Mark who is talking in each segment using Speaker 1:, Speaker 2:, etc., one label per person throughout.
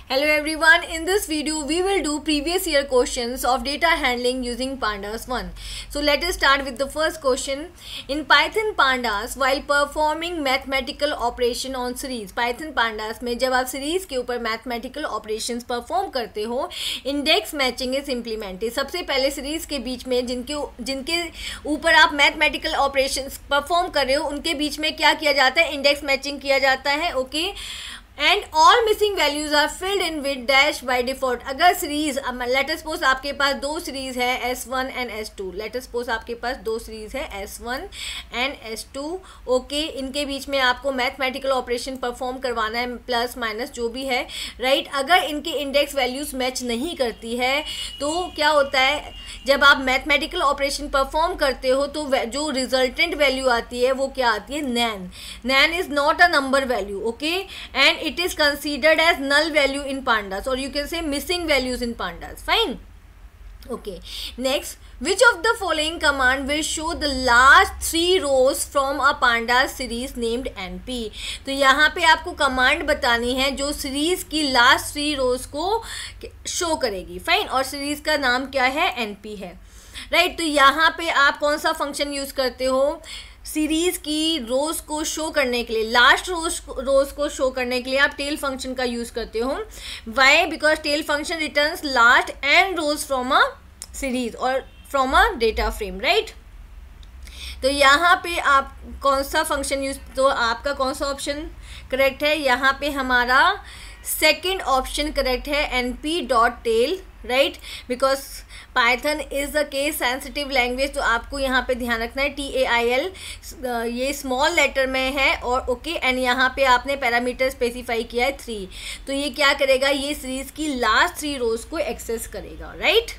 Speaker 1: Hello everyone, in this video we will do previous year questions of data handling using Pandas 1. So let us start with the first question. In Python Pandas, while performing mathematical operation on series, Python Pandas में जब आप series के ऊपर mathematical operations perform करते हो, index matching is implemented. सबसे पहले series के बीच में जिनके ऊपर आप mathematical operations perform कर रहे हो उनके बीच में क्या किया जाता है, index matching किया जाता है. Okay and all missing values are filled in with dash by default. अगर सीरीज लेट अस सपोज आपके पास दो सीरीज है S1 and S2. Late us suppose आपके पास दो सीरीज है S1 एंड S2. ओके, इनके बीच में आपको मैथमेटिकल ऑपरेशन परफॉर्म करवाना है, प्लस माइनस जो भी है, राइट. अगर इनकी इंडेक्स वैल्यूज मैच नहीं करती है तो क्या होता है, जब आप मैथमेटिकल ऑपरेशन परफॉर्म करते हो तो जो रिजल्टेंट वैल्यू आती है वो क्या आती है, NaN. NaN is not a number value. Okay, and it is considered as null value in pandas, or you can say missing values in pandas. Fine. Okay, next, which of the following command will show the last 3 rows from a pandas series named np. तो यहाँ पे आपको command बतानी है जो series की last 3 रोज को show करेगी. फाइन, और सीरीज का नाम क्या है, np है, राइट. तो यहाँ पे आप कौन सा फंक्शन यूज करते हो, सीरीज की रोज को शो करने के लिए, लास्ट रोज को शो करने के लिए आप टेल फंक्शन का यूज करते हो. Why? Because tail function returns last and rows from a series और from a data frame, right. तो यहाँ पे आप कौन सा फंक्शन यूज, तो आपका कौन सा ऑप्शन करेक्ट है, यहाँ पे हमारा सेकेंड ऑप्शन करेक्ट है, np.tail, right. Because Python is a case sensitive language, तो आपको यहाँ पे ध्यान रखना है TAIL ये स्मॉल लेटर में है, और ओके एंड यहाँ पे आपने पैरामीटर स्पेसिफाई किया है 3. तो ये क्या करेगा, ये सीरीज की लास्ट 3 रोज को एक्सेस करेगा, right.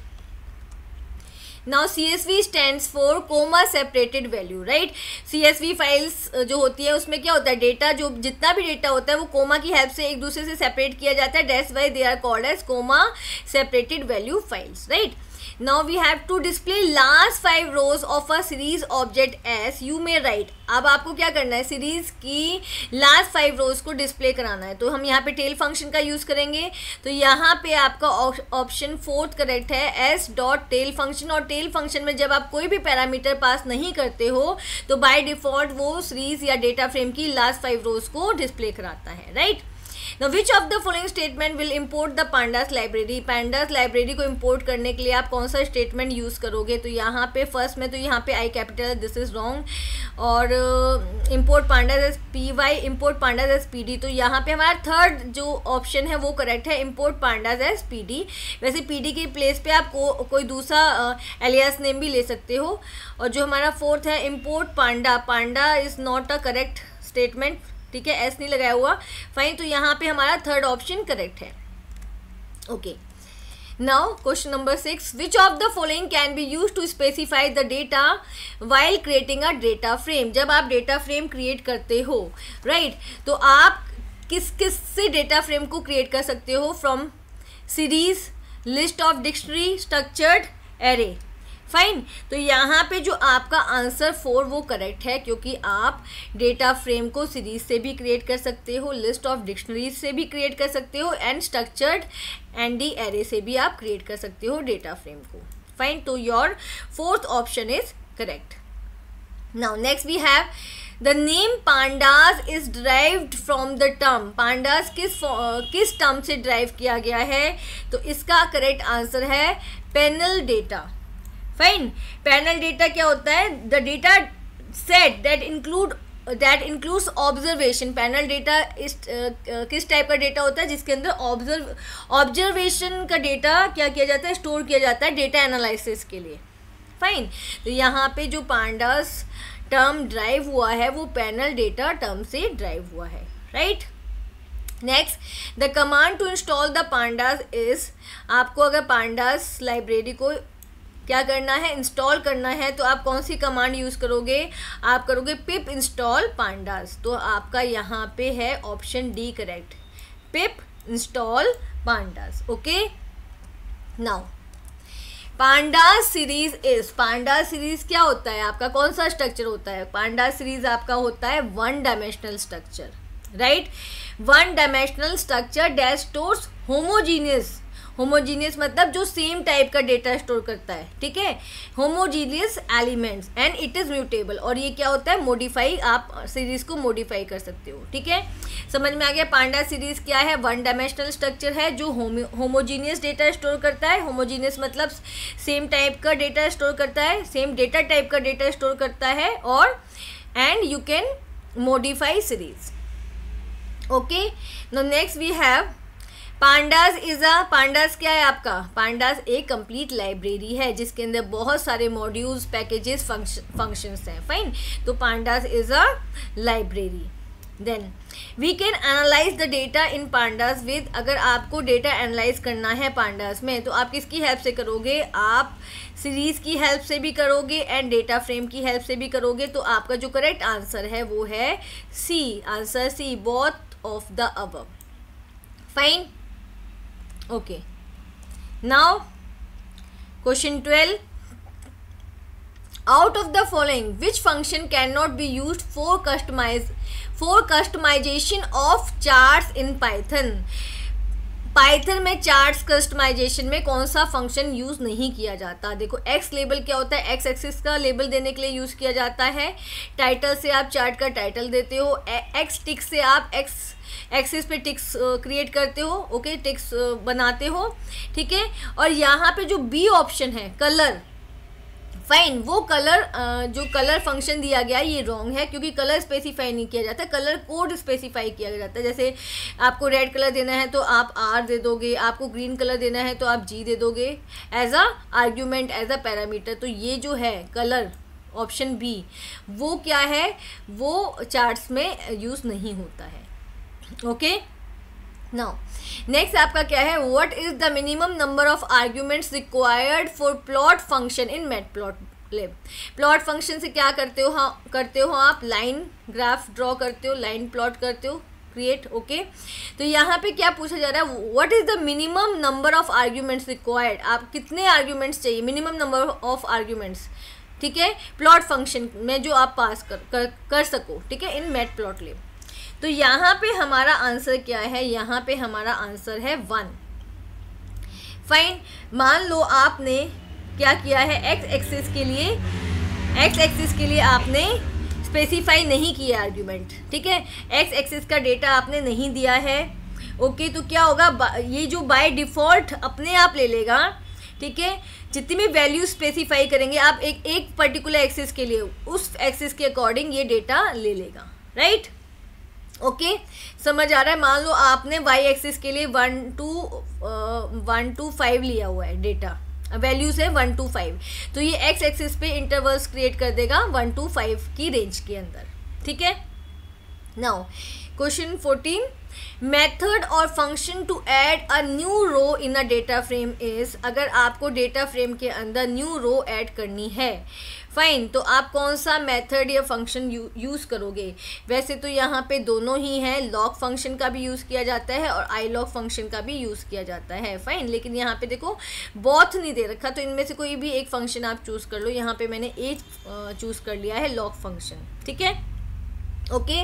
Speaker 1: Now CSV stands for comma separated value, right. CSV files जो होती है उसमें क्या होता है, डेटा जो जितना भी डेटा होता है वो कोमा की हेल्प से एक दूसरे से सेपरेट किया जाता है. That's why they are called as comma separated value files, right. Now we have to display last 5 rows of a series object as you may write. अब आपको क्या करना है, सीरीज की लास्ट 5 रोज को डिस्प्ले कराना है. तो हम यहाँ पे टेल फंक्शन का यूज़ करेंगे. तो यहाँ पे आपका ऑप्शन 4th करेक्ट है, s.tail फंक्शन. और टेल फंक्शन में जब आप कोई भी पैरामीटर पास नहीं करते हो तो बाय डिफ़ॉल्ट वो सीरीज या डेटा फ्रेम की लास्ट 5 रोज को डिस्प्ले कराता है, right. Now, which of the following statement will import the pandas library? pandas library को import करने के लिए आप कौन सा स्टेटमेंट यूज़ करोगे, तो यहाँ पे फर्स्ट में तो यहाँ पे I capital, this is wrong. और import pandas as py, import pandas as pd. तो यहाँ पे हमारा थर्ड जो ऑप्शन है वो करेक्ट है, import pandas as pd. वैसे pd के प्लेस पे आप कोई दूसरा एलियास नेम भी ले सकते हो. और जो हमारा फोर्थ है import panda, panda is not a correct statement, ठीक है, एस नहीं लगाया हुआ. फाइन, तो यहाँ पे हमारा थर्ड ऑप्शन करेक्ट है. Okay, now question number 6. Which of the following can be use to specify the data while creating a data frame. जब आप डेटा फ्रेम क्रिएट करते हो, राइट, तो आप किस से डेटा फ्रेम को क्रिएट कर सकते हो, from series, list of dictionary, structured, array. Fine, तो यहाँ पे जो आपका आंसर 4 वो करेक्ट है, क्योंकि आप डेटा फ्रेम को सीरीज से भी क्रिएट कर सकते हो, लिस्ट ऑफ डिक्शनरीज से भी क्रिएट कर सकते हो, एंड स्ट्रक्चर्ड एंडी एरे से भी आप क्रिएट कर सकते हो डेटा फ्रेम को. फाइन, तो your 4th option is correct. Now next we have the name pandas is derived from the term. Pandas किस टर्म से डिराइव किया गया है, तो इसका करेक्ट आंसर है panel data. Fine, panel data क्या होता है, the data set that includes observation. Panel data is किस टाइप का डेटा होता है, जिसके अंदर ऑब्जर्वेशन का डेटा क्या किया जाता है, स्टोर किया जाता है डेटा एनालिसिस के लिए. फाइन, तो यहाँ पे जो पांडास टर्म ड्राइव हुआ है वो पैनल डेटा टर्म से ड्राइव हुआ है, right. Next, the command to install the pandas is, आपको अगर पांडास लाइब्रेरी को क्या करना है, इंस्टॉल करना है, तो आप कौन सी कमांड यूज़ करोगे, आप करोगे पिप इंस्टॉल पांडास. तो आपका यहाँ पे है option D correct, pip install pandas. Okay, now pandas series is, pandas series क्या होता है आपका, कौन सा स्ट्रक्चर होता है, पांडास सीरीज आपका होता है 1 dimensional structure, right. One dimensional structure dash stores homogeneous, homogeneous मतलब जो सेम टाइप का डेटा स्टोर करता है, ठीक है, homogeneous elements and it is mutable, और ये क्या होता है, मॉडिफाई, आप सीरीज को मॉडिफाई कर सकते हो, ठीक है। समझ में आ गया। पांडा सीरीज क्या है, वन डायमेंशनल स्ट्रक्चर है जो होमोजीनियस डेटा स्टोर करता है, होमोजीनियस मतलब सेम टाइप का डेटा स्टोर करता है, सेम डेटा टाइप का डेटा स्टोर करता है, और and you can modify series. Okay, now next we have pandas is a, pandas क्या है आपका, पांडास एक कंप्लीट लाइब्रेरी है जिसके अंदर बहुत सारे मॉड्यूल्स, पैकेजेस, फंक्शंस हैं, फाइन। तो pandas is a library. Then we can analyse the data in pandas with, अगर आपको डेटा एनालाइज करना है पांडास में तो आप किसकी हेल्प से करोगे, आप सीरीज की हेल्प से भी करोगे एंड डेटा फ्रेम की हेल्प से भी करोगे। तो आपका जो करेक्ट आंसर है वो है C, answer C, both of the above, fine. Okay, now question 12, out of the following which function cannot be used for customization of charts in Python? Python में चार्ट्स कस्टमाइजेशन में कौन सा function use नहीं किया जाता। देखो, x label क्या होता है, एक्स एक्सिस का लेबल देने के लिए यूज़ किया जाता है। टाइटल से आप चार्ट का टाइटल देते हो। एक्स टिक से आप एक्स एक्सिस पे टिक्स क्रिएट करते हो, ओके, टिक्स बनाते हो, ठीक है। और यहाँ पे जो बी ऑप्शन है कलर, फाइन, वो कलर जो कलर फंक्शन दिया गया है ये रॉन्ग है, क्योंकि कलर स्पेसिफाई नहीं किया जाता, कलर कोड स्पेसिफाई किया जाता है। जैसे आपको रेड कलर देना है तो आप आर दे दोगे, आपको ग्रीन कलर देना है तो आप जी दे दोगे as a argument, as a parameter. तो ये जो है कलर ऑप्शन बी, वो क्या है, वो चार्ट्स में यूज़ नहीं होता है। ओके, नाउ नेक्स्ट आपका क्या है, what is the minimum number of arguments required for plot function in matplotlib. Plot function से क्या करते हो, हाँ करते हो आप लाइन ग्राफ ड्रॉ करते हो, लाइन प्लॉट करते हो, क्रिएट, ओके। तो यहाँ पे क्या पूछा जा रहा है, what is the minimum number of arguments required, आप कितने आर्ग्यूमेंट्स चाहिए, मिनिमम नंबर ऑफ आर्ग्यूमेंट्स, ठीक है, प्लॉट फंक्शन में जो आप पास कर सको, ठीक है, इन मैटप्लॉटलिब। तो यहाँ पे हमारा आंसर क्या है, यहाँ पे हमारा आंसर है 1, फाइन। मान लो आपने क्या किया है, एक्स एक्सिस के लिए आपने स्पेसिफाई नहीं किया आर्ग्यूमेंट, ठीक है, एक्स एक्सिस का डेटा आपने नहीं दिया है, ओके। तो क्या होगा, ये जो बाय डिफ़ॉल्ट अपने आप ले लेगा, ठीक है, जितनी भी वैल्यू स्पेसिफाई करेंगे आप एक पर्टिकुलर एक्सिस के लिए, उस एक्सिस के अकॉर्डिंग ये डेटा ले लेगा, राइट। ओके, समझ आ रहा है। मान लो आपने वाई एक्सिस के लिए 1 to 5 लिया हुआ है डेटा, वैल्यूज है 1 to 5, तो ये एक्स एक्सिस पे इंटरवल्स क्रिएट कर देगा 1 to 5 की रेंज के अंदर, ठीक है। नाउ क्वेश्चन 14, मेथड और function to add a new row in a data frame is, अगर आपको डेटा फ्रेम के अंदर न्यू रो ऐड करनी है, फाइन, तो आप कौन सा मेथड या फंक्शन यूज़ करोगे। वैसे तो यहाँ पे दोनों ही हैं, लॉग फंक्शन का भी यूज़ किया जाता है और आई लॉग फंक्शन का भी यूज़ किया जाता है, फाइन। लेकिन यहाँ पे देखो बोथ नहीं दे रखा, तो इनमें से कोई भी एक फंक्शन आप चूज़ कर लो। यहाँ पे मैंने एक चूज़ कर लिया है, लॉग फंक्शन, ठीक है, okay.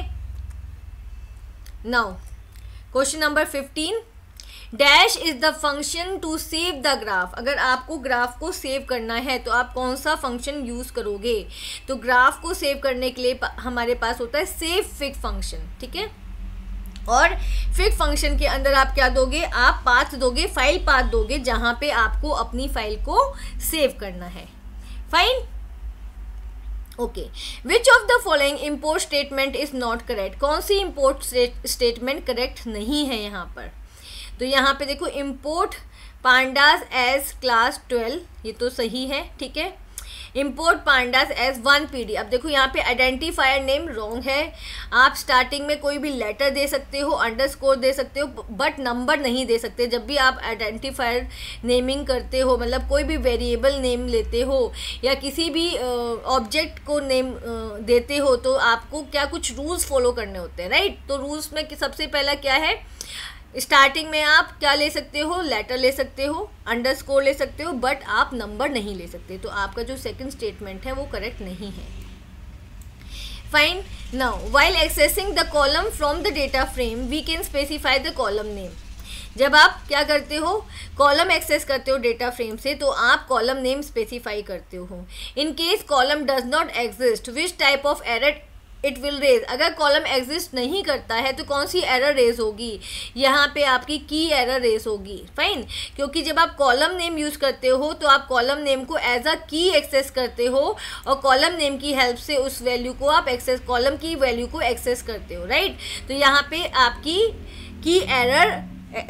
Speaker 1: Now question number 15, dash is the function to save the graph. अगर आपको ग्राफ को सेव करना है तो आप कौन सा फंक्शन यूज़ करोगे। तो ग्राफ को सेव करने के लिए हमारे पास होता है सेव फिग फंक्शन, ठीक है। और फिग फंक्शन के अंदर आप क्या दोगे, आप पाथ दोगे, फाइल पाथ दोगे, जहाँ पे आपको अपनी फाइल को सेव करना है, fine, okay. Which of the following import statement is not correct. कौन सी इम्पोर्ट स्टेटमेंट करेक्ट नहीं है यहाँ पर। तो यहाँ पे देखो, इम्पोर्ट पांडास एज क्लास 12, ये तो सही है, ठीक है। Import pandas as 1 PD। अब देखो यहाँ पे आइडेंटिफायर नेम रॉन्ग है। आप स्टार्टिंग में कोई भी लेटर दे सकते हो, अंडरस्कोर दे सकते हो, बट नंबर नहीं दे सकते। जब भी आप आइडेंटिफायर नेमिंग करते हो, मतलब कोई भी वेरिएबल नेम लेते हो या किसी भी ऑब्जेक्ट को नेम देते हो, तो आपको क्या कुछ रूल्स फॉलो करने होते हैं, राइट। तो रूल्स में सबसे पहला क्या है, स्टार्टिंग में आप क्या ले सकते हो, लेटर ले सकते हो, अंडरस्कोर ले सकते हो, बट आप नंबर नहीं ले सकते। तो आपका जो सेकंड स्टेटमेंट है वो करेक्ट नहीं है। Fine. Now while accessing the column from the data frame we can specify the column name. जब आप क्या करते हो, कॉलम एक्सेस करते हो डेटा फ्रेम से, तो आप कॉलम नेम स्पेसिफाई करते हो. In case column does not exist which type of error it will raise. अगर कॉलम एग्जिस्ट नहीं करता है तो कौन सी एरर रेज होगी, यहाँ पे आपकी की एरर रेज होगी. फाइन. क्योंकि जब आप कॉलम नेम यूज़ करते हो तो आप कॉलम नेम को एज अ की एक्सेस करते हो और कॉलम नेम की हेल्प से उस वैल्यू को आप एक्सेस, कॉलम की वैल्यू को एक्सेस करते हो. राइट. तो यहाँ पे आपकी की एरर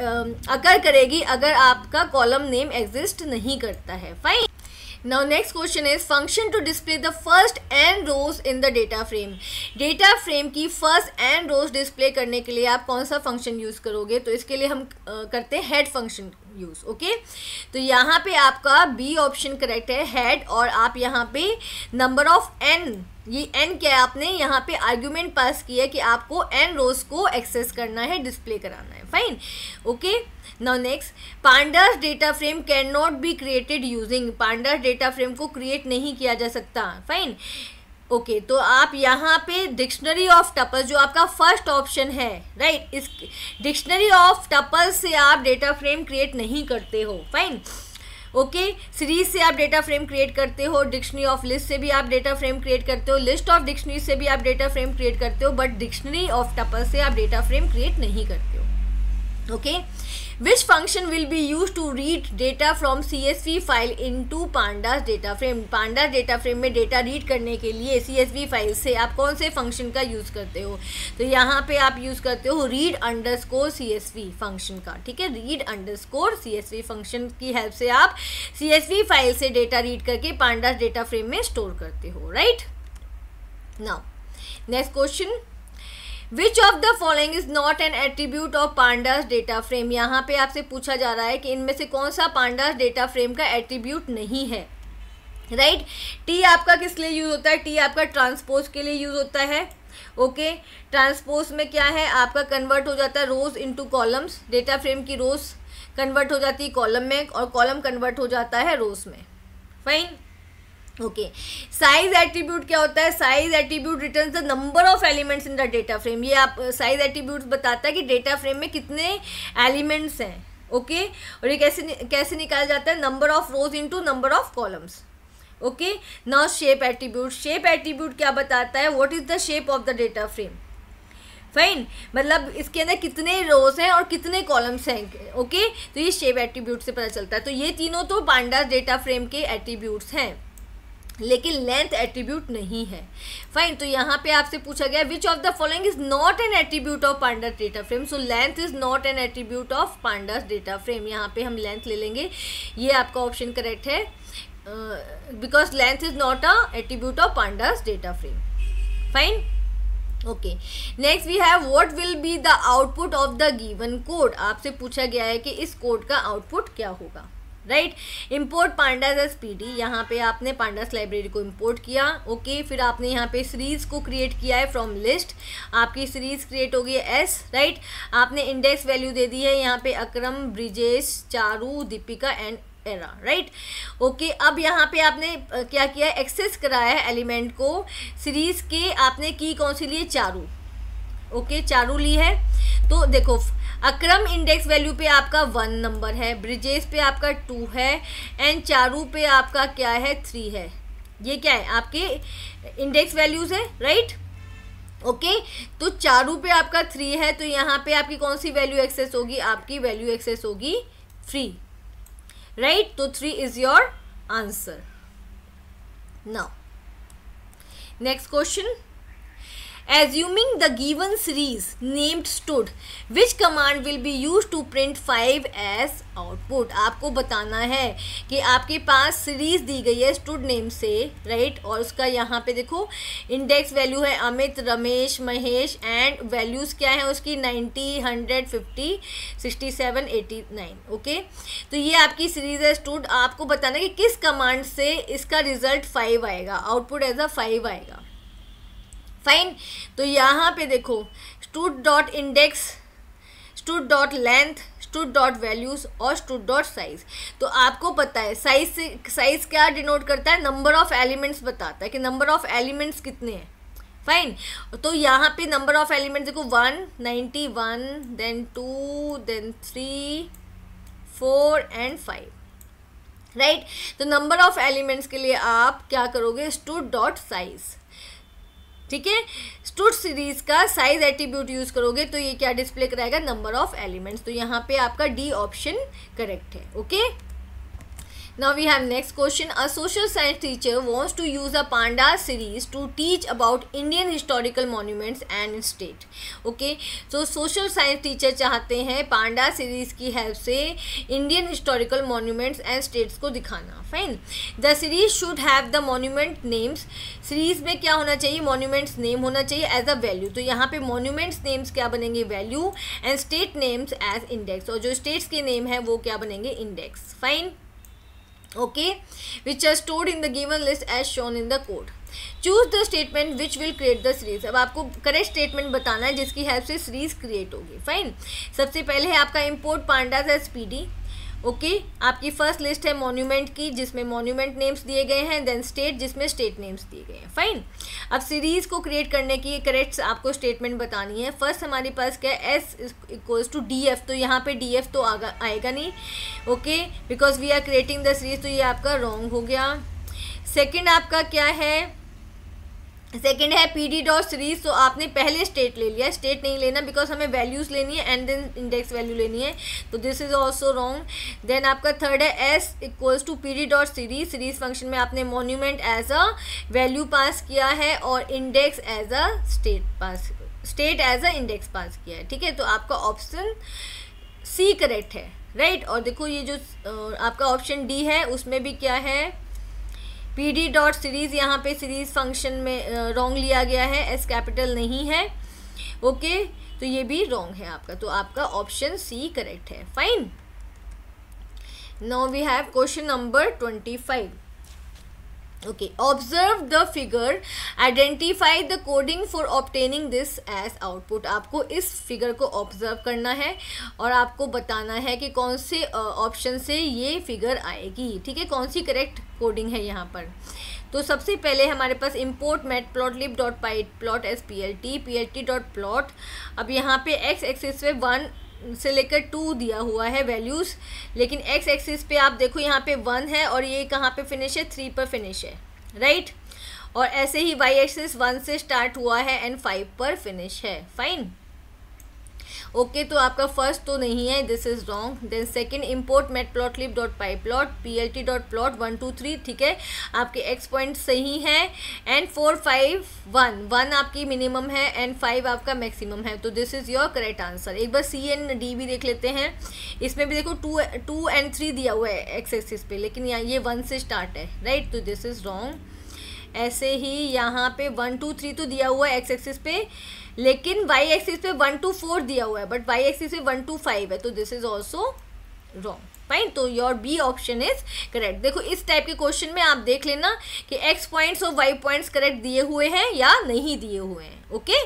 Speaker 1: अकर करेगी अगर आपका कॉलम नेम एग्जिस्ट नहीं करता है. Fine. Now next question is function to display the first n rows in the data frame. Data frame की फर्स्ट n rows डिस्प्ले करने के लिए आप कौन सा फंक्शन यूज़ करोगे, तो इसके लिए हम करते हैं हेड फंक्शन यूज़. ओके. तो यहाँ पे आपका बी ऑप्शन करेक्ट है, हेड. और आप यहाँ पे नंबर ऑफ n, ये n क्या है, आपने यहाँ पे आर्ग्यूमेंट पास किया है कि आपको n रोज को एक्सेस करना है, डिस्प्ले कराना है. Fine. Okay. Now next, pandas data frame can not be created using. Pandas data frame को क्रिएट नहीं किया जा सकता. फाइन. ओके. तो आप यहाँ पे डिक्शनरी ऑफ टपल्स, जो आपका फर्स्ट ऑप्शन है, राइट, इस डिक्शनरी ऑफ टपल्स से आप डेटा फ्रेम क्रिएट नहीं करते हो. फाइन. ओके. सीरीज से आप डेटा फ्रेम क्रिएट करते हो, डिक्शनरी ऑफ लिस्ट से भी आप डेटा फ्रेम क्रिएट करते हो, लिस्ट ऑफ डिक्शनरी से भी आप डेटा फ्रेम क्रिएट करते हो, बट डिक्शनरी ऑफ टपल्स से आप डेटा फ्रेम क्रिएट नहीं करते हो. Okay. Which function will be used to read data from CSV file into pandas data frame. pandas data frame में डेटा रीड करने के लिए CSV फाइल से आप कौन से फंक्शन का यूज़ करते हो, तो यहाँ पे आप यूज़ करते हो रीड अंडरस्कोर CSV फंक्शन का. ठीक है. रीड अंडरस्कोर CSV फंक्शन की हेल्प से आप CSV फाइल से डेटा रीड करके pandas डेटा फ्रेम में स्टोर करते हो. Right. Now next question, which of the following is not an attribute of pandas data frame. यहाँ पे आपसे पूछा जा रहा है कि इनमें से कौन सा पांडास डेटा फ्रेम का एट्रीब्यूट नहीं है. राइट. टी आपका किस लिए यूज़ होता है, टी आपका ट्रांसपोज के लिए यूज़ होता है. ओके. ट्रांसपोज में क्या है, आपका कन्वर्ट हो जाता है rows into columns. Data frame की रोज कन्वर्ट हो जाती है कॉलम में और कॉलम कन्वर्ट हो जाता है रोज में. फाइन. ओके. साइज एट्रीब्यूट क्या होता है, size attribute returns the number of elements in the data frame. ये आप साइज एट्रीब्यूट बताता है कि डेटा फ्रेम में कितने एलिमेंट्स हैं. ओके. और ये कैसे निकाला जाता है, number of rows into number of columns. Okay. Now shape attribute. Shape attribute क्या बताता है, what is the shape of the data frame. Fine. मतलब इसके अंदर कितने रोज हैं और कितने कॉलम्स हैं. ओके. तो ये शेप एट्रीब्यूट से पता चलता है. तो ये तीनों तो पांडास डेटा फ्रेम के एट्रीब्यूट्स हैं, लेकिन लेंथ एट्रीब्यूट नहीं है. फाइन. तो यहाँ पे आपसे पूछा गया which of the following is not an attribute of pandas data frame. So length is not an attribute of pandas data frame. यहाँ पे हम लेंथ ले लेंगे, ये आपका ऑप्शन करेक्ट है, because length is not a attribute of pandas data frame. Fine. Okay. Next we have what will be the output of the given code. आपसे पूछा गया है कि इस कोड का आउटपुट क्या होगा. Right. Import pandas as PD. यहाँ पे आपने पांडास लाइब्रेरी को इम्पोर्ट किया. ओके. फिर आपने यहाँ पे सीरीज को क्रिएट किया है फ्रॉम लिस्ट. आपकी सीरीज क्रिएट हो गई है S. राइट. आपने इंडेक्स वैल्यू दे दी है यहाँ पे Akram, Brijesh, Charu, Deepika and Era. Right. Okay. अब यहाँ पे आपने क्या किया, एक्सेस कराया है एलिमेंट को. सीरीज के आपने की कौन सी ली है, चारू. ओके. चारू ली है. तो देखो अकरम इंडेक्स वैल्यू पे आपका 1 नंबर है, ब्रिजेश पे आपका 2 है एंड चारू पे आपका क्या है, 3 है. ये क्या है, आपके इंडेक्स वैल्यूज है. राइट. ओके. तो चारू पे आपका 3 है, तो यहाँ पे आपकी कौन सी वैल्यू एक्सेस होगी, आपकी वैल्यू एक्सेस होगी 3. राइट. तो 3 is your answer. Now next question, assuming the given series named stud, which command will be used to print 5 as output. आपको बताना है कि आपके पास सीरीज दी गई है स्टूड नेम से. राइट. और उसका यहाँ पे देखो इंडेक्स वैल्यू है अमित, रमेश, महेश एंड वैल्यूज़ क्या है उसकी 90, 100, 50, 67, 89. ओके. तो ये आपकी सीरीज है स्टूड. आपको बताना है कि किस कमांड से इसका रिजल्ट 5 आएगा, आउटपुट एज अ 5 आएगा. फाइन. तो यहाँ पे देखो stud dot index, stud dot length, stud dot values और स्टूड डॉट साइज. तो आपको पता है साइज से, साइज क्या डिनोट करता है, नंबर ऑफ एलिमेंट्स बताता है कि नंबर ऑफ एलिमेंट्स कितने हैं. फाइन। तो यहाँ पे नंबर ऑफ एलिमेंट्स देखो 191, देन 2, देन 3, 4 एंड 5, राइट। तो नंबर ऑफ एलिमेंट्स के लिए आप क्या करोगे, स्टूड डॉट साइज, ठीक है, स्टूड सीरीज का साइज एट्रीब्यूट यूज करोगे तो ये क्या डिस्प्ले कराएगा, नंबर ऑफ एलिमेंट्स। तो यहाँ पे आपका डी ऑप्शन करेक्ट है, okay. Now we have next question. A social science teacher wants to use a panda series to teach about Indian historical monuments and state. Okay, so social science teacher चाहते हैं panda series की help से Indian historical monuments and states को दिखाना। Fine, the series should have the monument names, series में क्या होना चाहिए, मॉन्यूमेंट्स नेम होना चाहिए एज अ वैल्यू। तो यहाँ पे मॉन्यूमेंट्स नेम्स क्या बनेंगे, value, and state names as index, और जो स्टेट्स के नेम है वो क्या बनेंगे, index. Fine, okay, which are stored in the given list as shown in the code. Choose the statement which will create the series. अब आपको correct statement बताना है जिसकी हेल्प से सीरीज क्रिएट होगी। फाइन, सबसे पहले है आपका import pandas as PD. Okay, आपकी फर्स्ट लिस्ट है मॉन्यूमेंट की जिसमें मॉन्यूमेंट नेम्स दिए गए हैं, देन स्टेट जिसमें स्टेट नेम्स दिए गए हैं। फाइन, अब सीरीज को क्रिएट करने की करेक्ट आपको स्टेटमेंट बतानी है। फर्स्ट हमारे पास क्या है, S equals to D F, तो यहाँ पे डी एफ तो आएगा नहीं, okay, because we are creating the series, तो ये आपका रॉन्ग हो गया। सेकेंड आपका क्या है, सेकेंड है पी डी डॉट सीरीज, तो आपने पहले स्टेट ले लिया, स्टेट नहीं लेना बिकॉज हमें वैल्यूज़ लेनी है एंड देन इंडेक्स वैल्यू लेनी है, तो this is also wrong. Then आपका थर्ड है S equals to P D dot series, series function में आपने monument as a value pass किया है और index as a state as a index pass किया है, ठीक है। तो आपका ऑप्शन सी करेक्ट है, राइट। और देखो ये जो आपका ऑप्शन डी है उसमें भी क्या है, पी डी डॉट सीरीज, यहाँ पे सीरीज फंक्शन में रॉन्ग लिया गया है, एस कैपिटल नहीं है, ओके, तो ये भी रॉन्ग है आपका, तो आपका ऑप्शन सी करेक्ट है। Fine, now we have question number 25। okay, observe the figure, identify the coding for obtaining this as output। आपको इस फिगर को ऑब्जर्व करना है और आपको बताना है कि कौन से ऑप्शन से ये फिगर आएगी, ठीक है, कौन सी करेक्ट कोडिंग है यहाँ पर। तो सबसे पहले हमारे पास import matplotlib dot pyplot as plt dot plot. अब यहाँ पे x एक्सिस पे 1 से लेकर 2 दिया हुआ है वैल्यूज़, लेकिन x एक्सिस पे आप देखो यहाँ पे 1 है और ये कहाँ पे फिनिश है, 3 पर फिनिश है, राइट। और ऐसे ही y एक्सिस 1 से स्टार्ट हुआ है एंड 5 पर फिनिश है। फाइन, ओके, तो आपका फर्स्ट तो नहीं है, this is wrong. Then second import matplotlib dot pyplot plt dot plot 1 2 3, ठीक है, आपके x पॉइंट सही है एंड 4 5 1 आपकी मिनिमम है एंड 5 आपका मैक्सिमम है, तो this is your correct answer. एक बार सी एंड डी भी देख लेते हैं, इसमें भी देखो 2 एंड 3 दिया हुआ है x एक्सिस पे, लेकिन यहाँ ये 1 से स्टार्ट है, राइट, तो दिस इज रॉन्ग। ऐसे ही यहाँ पे 1 2 3 तो दिया हुआ है x एक्सिस पे, लेकिन y एक्सिस पे 1 2 4 दिया हुआ है, बट y एक्सिस पे 1 2 5 है, तो this is also wrong. Fine, तो your B option is correct. देखो इस टाइप के क्वेश्चन में आप देख लेना कि x पॉइंट्स और y पॉइंट्स करेक्ट दिए हुए हैं या नहीं दिए हुए हैं, okay.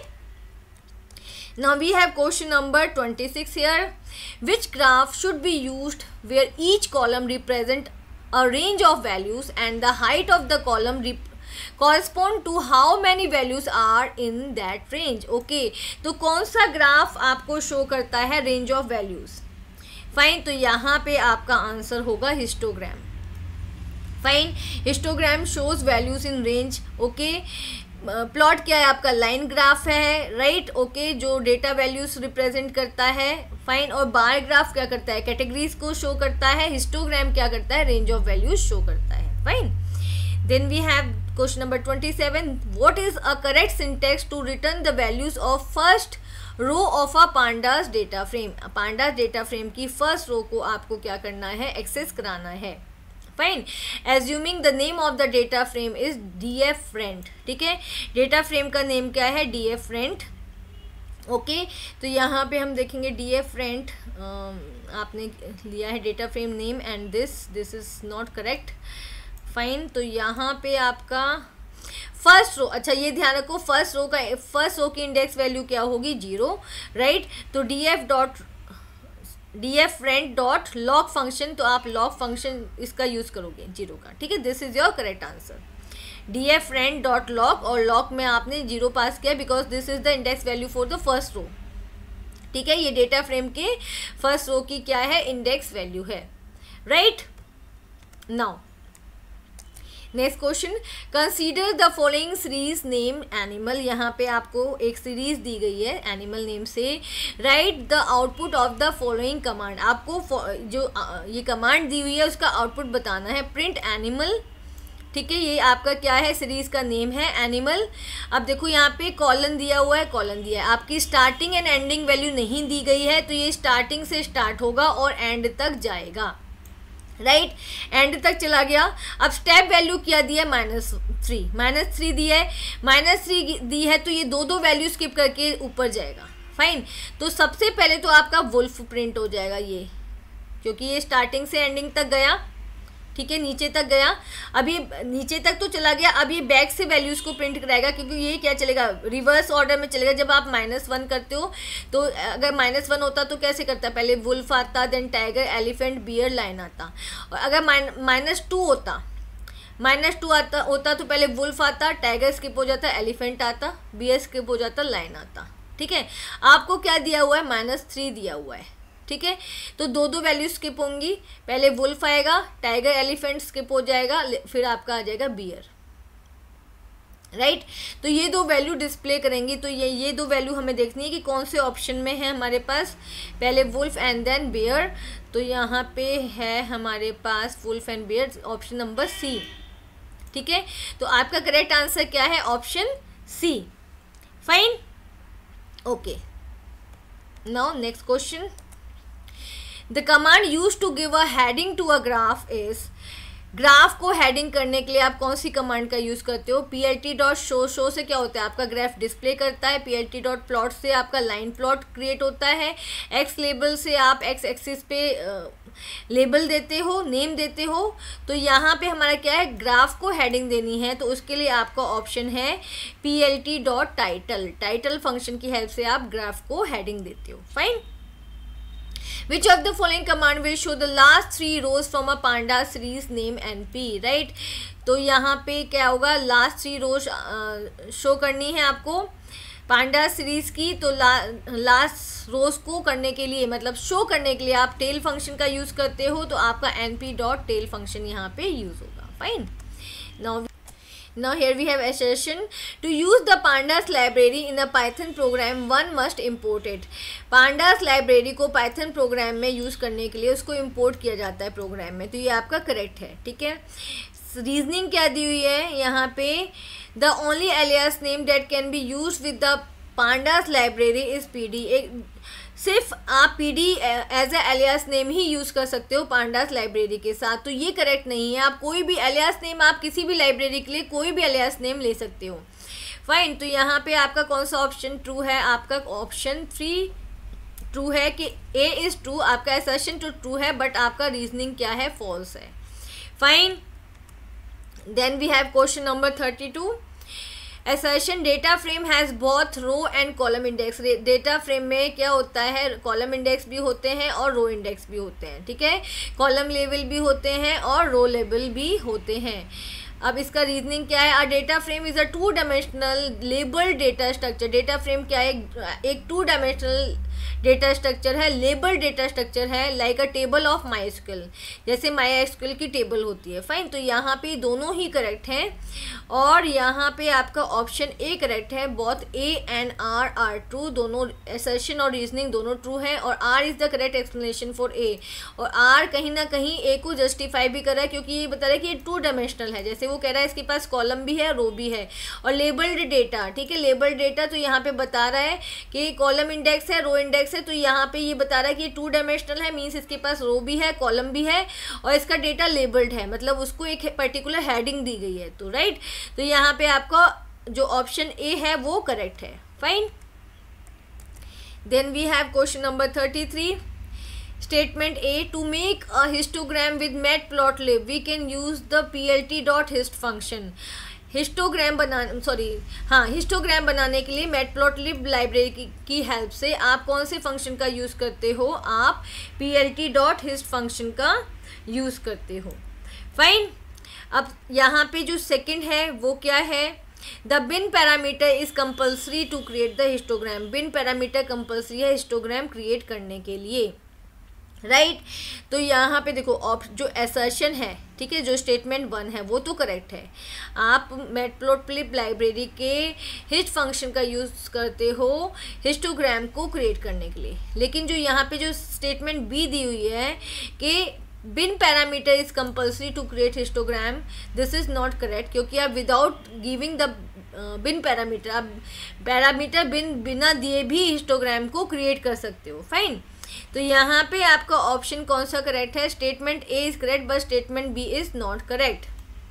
Speaker 1: Now we have question number 26 here. Which graph should be used where each column represent a range of values and the height of the column correspond to how many values are in that range। Okay, तो कौन सा graph आपको show करता है range of values. Fine, तो यहाँ पे आपका आंसर होगा histogram. Fine, histogram shows values in range, okay. Plot क्या है आपका, लाइन ग्राफ है, राइट, ओके, जो डेटा वैल्यूज रिप्रेजेंट करता है। फाइन, और बार ग्राफ क्या करता है, कैटेगरीज को शो करता है। हिस्टोग्राम क्या करता है, रेंज ऑफ वैल्यूज शो करता है। Fine, then we have question number 27. What is a correct syntax to return the values of first row of a pandas data frame। pandas data frame की first row को आपको क्या करना है, access कराना है। Fine, assuming the name of the data frame is df rent, ठीक है, डेटा फ्रेम का नेम क्या है, df rent, ओके। तो यहाँ पे हम देखेंगे df rent आपने लिया है data frame name and this is not correct. Fine, तो यहाँ पे आपका फर्स्ट रो, अच्छा ये ध्यान रखो, फर्स्ट रो की इंडेक्स वैल्यू क्या होगी, 0, राइट। तो df rent dot log function, तो आप लॉग फंक्शन इसका यूज करोगे 0 का, ठीक है, this is your correct answer. df rand dot lock, और लॉक में आपने 0 पास किया because this is the index value for the first row. ठीक है, ये डेटा फ्रेम के फर्स्ट रो की क्या है, इंडेक्स वैल्यू है, right. Now next question, consider the following series name animal. यहाँ पे आपको एक सीरीज दी गई है एनिमल नेम से, write the output of the following command. आपको जो ये कमांड दी हुई है उसका आउटपुट बताना है, प्रिंट एनिमल। ठीक है, ये आपका क्या है, सीरीज का नेम है एनिमल। अब देखो यहाँ पे कॉलन दिया हुआ है, कॉलन दिया है, आपकी स्टार्टिंग एंड एंडिंग वैल्यू नहीं दी गई है, तो ये स्टार्टिंग से स्टार्ट होगा और एंड तक जाएगा, राइट, एंड तक चला गया। अब स्टेप वैल्यू क्या दिया है, -3 दिया है, -3 दी है, तो ये दो वैल्यू स्किप करके ऊपर जाएगा, फाइन। तो सबसे पहले तो आपका वुल्फ प्रिंट हो जाएगा ये, क्योंकि ये स्टार्टिंग से एंडिंग तक गया, ठीक है, नीचे तक गया। अब ये नीचे तक तो चला गया, अब ये बैक से वैल्यूज़ को प्रिंट कराएगा, क्योंकि ये क्या चलेगा, रिवर्स ऑर्डर में चलेगा। जब आप -1 करते हो तो अगर -1 होता तो कैसे करता, पहले वुल्फ आता, then tiger, elephant, bear, lion आता। और अगर -2 होता तो पहले वुल्फ आता, टाइगर स्किप हो जाता, एलिफेंट आता, बियर स्किप हो जाता, लायन आता। ठीक है, आपको क्या दिया हुआ है, -3 दिया हुआ है। ठीक है, तो दो वैल्यू स्किप होंगी, पहले वुल्फ आएगा, टाइगर, एलिफेंट स्किप हो जाएगा, फिर आपका आ जाएगा बियर, राइट। तो ये दो वैल्यू डिस्प्ले करेंगी, तो ये दो वैल्यू हमें देखनी है कि कौन से ऑप्शन में है हमारे पास, पहले वुल्फ एंड देन बियर। तो यहाँ पे है हमारे पास wolf and bear, option number C. ठीक है, तो आपका करेक्ट आंसर क्या है, option C, fine, okay. Now next question, the command use to give a heading to a graph is. Graph को हेडिंग करने के लिए आप कौन सी कमांड का यूज़ करते हो, plt.show। शो से क्या होता है, आपका ग्राफ डिस्प्ले करता है। plt.plot से आपका लाइन प्लॉट क्रिएट होता है। x लेबल से आप x एक्सिस पे लेबल देते हो, नेम देते हो। तो यहाँ पे हमारा क्या है, ग्राफ को हेडिंग देनी है, तो उसके लिए आपका ऑप्शन है plt.title। टाइटल फंक्शन की हेल्प से आप ग्राफ को हेडिंग देते हो, fine. Which of the following command will show the last 3 rows from a panda series name NP, right? तो यहाँ पे क्या होगा, लास्ट 3 रोज शो करनी है आपको पांडा सीरीज की। तो लास्ट रोज को करने के लिए, मतलब शो करने के लिए आप टेल फंक्शन का यूज़ करते हो, तो आपका np.tail फंक्शन यहाँ पे यूज़ होगा, fine. Now here we have assertion to use the pandas library in a Python program one must import it। pandas library को Python प्रोग्राम में यूज़ करने के लिए उसको import किया जाता है प्रोग्राम में, तो ये आपका करेक्ट है। ठीक है, रीजनिंग क्या दी हुई है यहाँ पे, the only alias name that can be used with the pandas library is pd। सिर्फ आप pd as a alias name ही यूज़ कर सकते हो पांडास लाइब्रेरी के साथ, तो ये करेक्ट नहीं है। आप कोई भी एलियास नेम, आप किसी भी लाइब्रेरी के लिए कोई भी एलियास नेम ले सकते हो, फाइन। तो यहाँ पे आपका कौन सा ऑप्शन ट्रू है, आपका ऑप्शन 3 ट्रू है कि ए इज़ ट्रू, आपका असर्शन तो ट्रू है, बट आपका रीजनिंग क्या है, फॉल्स है, fine. Then we have question number 32, assertion data frame has both row and column index. Data frame में क्या होता है, कॉलम इंडेक्स भी होते हैं और रो इंडेक्स भी होते हैं। ठीक है, कॉलम लेवल भी होते हैं और रो लेवल भी होते हैं। अब इसका रीजनिंग क्या है, data frame is a 2 dimensional labelled data structure. Data frame क्या है, एक 2 डायमेंशनल डेटा स्ट्रक्चर है, लेबल डेटा स्ट्रक्चर है, like a table of MySQL, जैसे MySQL की टेबल होती है, फाइन। तो यहाँ पे दोनों ही करेक्ट हैं, और यहाँ पे आपका ऑप्शन ए करेक्ट है। Both A and R R true, दोनों असर्शन और रीजनिंग दोनों ट्रू है, और R is the correct explanation for A. और आर कहीं ना कहीं ए को जस्टिफाई भी कर रहा है, क्योंकि ये बता रहा है कि ये 2 डायमेंशनल है। जैसे वो कह रहा है इसके पास कॉलम भी है, रो भी है, और लेबल्ड डेटा, ठीक है, लेबल्ड डेटा तो यहाँ पे बता रहा है कि कॉलम इंडेक्स है, रो इंडेक्स है, तो यहाँ पे ये बता रहा है कि 2 डायमेंशनल है, मीन्स इसके पास रो भी है, कॉलम भी है, और इसका डेटा लेबल्ड है, मतलब उसको एक पर्टिकुलर हेडिंग दी गई है, तो राइट। तो यहाँ पे आपका जो ऑप्शन ए है वो करेक्ट है, fine. Then we have question number 33, statement A, to make a histogram with matplotlib we can use the plt.hist function. Histogram बनाने के लिए मैटप्लॉटलिब लाइब्रेरी की हेल्प से आप कौन से फंक्शन का यूज़ करते हो, आप plt.hist फंक्शन का यूज़ करते हो, फाइन। अब यहाँ पे जो सेकंड है वो क्या है, the bin parameter is compulsory to create the histogram. Bin parameter compulsory है हिस्टोग्राम क्रिएट करने के लिए, राइट तो यहाँ पे देखो जो असर्शन है, ठीक है, जो स्टेटमेंट 1 है वो तो करेक्ट है। आप मैटप्लॉटलिब लाइब्रेरी के हिस्ट फंक्शन का यूज़ करते हो हिस्टोग्राम को क्रिएट करने के लिए, लेकिन जो यहाँ पे जो स्टेटमेंट बी दी हुई है कि bin parameter is compulsory to create histogram, this is not correct, क्योंकि आप without giving the bin parameter, आप पैरामीटर बिना दिए भी हिस्टोग्राम को क्रिएट कर सकते हो। फाइन, तो यहाँ पे आपका ऑप्शन कौन सा करेक्ट है, statement A is correct but statement B is not correct.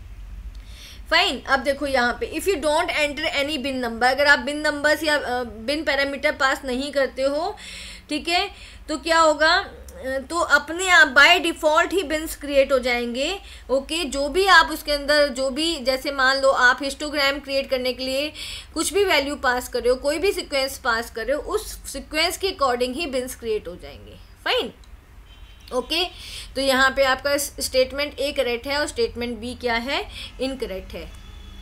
Speaker 1: Fine, अब देखो यहाँ पे if you don't enter any bin number, अगर आप बिन नंबर्स या बिन पैरामीटर पास नहीं करते हो, ठीक है, तो क्या होगा, तो अपने आप बाय डिफ़ॉल्ट ही बिन्स क्रिएट हो जाएंगे। ओके, जो भी आप उसके अंदर जो भी, जैसे मान लो आप हिस्टोग्राम क्रिएट करने के लिए कुछ भी वैल्यू पास कर रहे हो, कोई भी सीक्वेंस पास कर रहे हो, उस सीक्वेंस के अकॉर्डिंग ही बिन्स क्रिएट हो जाएंगे। फाइन, ओके, तो यहाँ पे आपका स्टेटमेंट ए करेक्ट है और स्टेटमेंट बी क्या है, इनकरेक्ट है।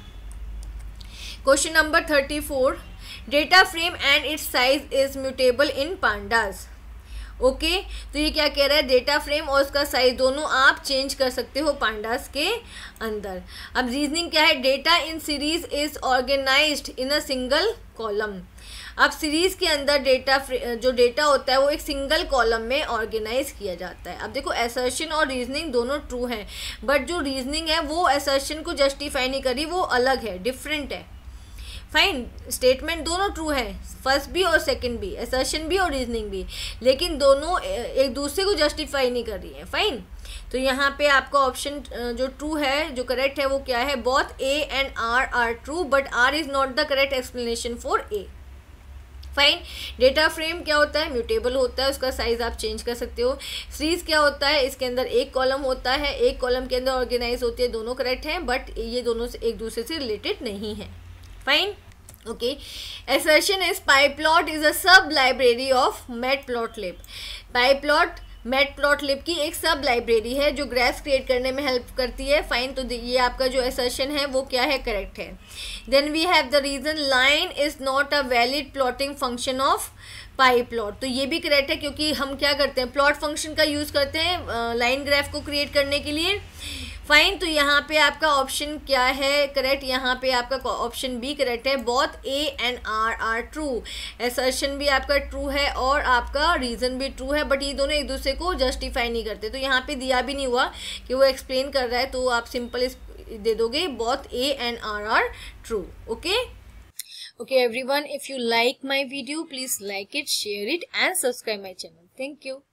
Speaker 1: Question number 34, data frame and its size is mutable in pandas. Okay, तो ये क्या कह रहा है, डेटा फ्रेम और उसका साइज दोनों आप चेंज कर सकते हो पांडास के अंदर। अब रीजनिंग क्या है, data in series is organised in a single column. अब सीरीज के अंदर जो डेटा होता है वो एक सिंगल कॉलम में ऑर्गेनाइज किया जाता है। अब देखो असर्शन और रीजनिंग दोनों ट्रू हैं, बट जो रीजनिंग है वो असर्शन को जस्टिफाई नहीं कर रही, वो अलग है, डिफरेंट है। फाइन, स्टेटमेंट दोनों ट्रू है, फर्स्ट भी और सेकंड भी, असर्शन भी और रीजनिंग भी, लेकिन दोनों एक दूसरे को जस्टिफाई नहीं कर रही है। फाइन, तो यहाँ पे आपका ऑप्शन जो ट्रू है, जो करेक्ट है, वो क्या है, both A and R true but R is not the correct explanation for A. Fine, data frame क्या होता है, म्यूटेबल होता है, उसका साइज आप चेंज कर सकते हो। सीरीज क्या होता है, इसके अंदर एक कॉलम होता है, एक कॉलम के अंदर ऑर्गेनाइज होती है, दोनों करेक्ट हैं, बट ये दोनों से एक दूसरे से रिलेटेड नहीं है। Fine, okay, assertion is pyplot is a sub library of matplotlib। pyplot matplotlib की एक सब लाइब्रेरी है जो ग्राफ्स क्रिएट करने में हेल्प करती है। फाइन, तो ये आपका जो असर्शन है वो क्या है, करेक्ट है। Then we have the reason line is not a valid plotting function of pyplot, तो ये भी करेक्ट है, क्योंकि हम क्या करते हैं, प्लॉट फंक्शन का यूज़ करते हैं लाइन ग्राफ को क्रिएट करने के लिए। फाइन, तो यहाँ पे आपका ऑप्शन क्या है, करेक्ट, यहाँ पे आपका ऑप्शन बी करेक्ट है, both A and R true. Assertion भी आपका ट्रू है और आपका रीज़न भी ट्रू है, बट ये दोनों एक दूसरे को जस्टिफाई नहीं करते, तो यहाँ पे दिया भी नहीं हुआ कि वो एक्सप्लेन कर रहा है, तो आप सिंपल इस दे दोगे both A and R true. Okay, okay everyone, if you like my video please like it, share it and subscribe my channel. Thank you.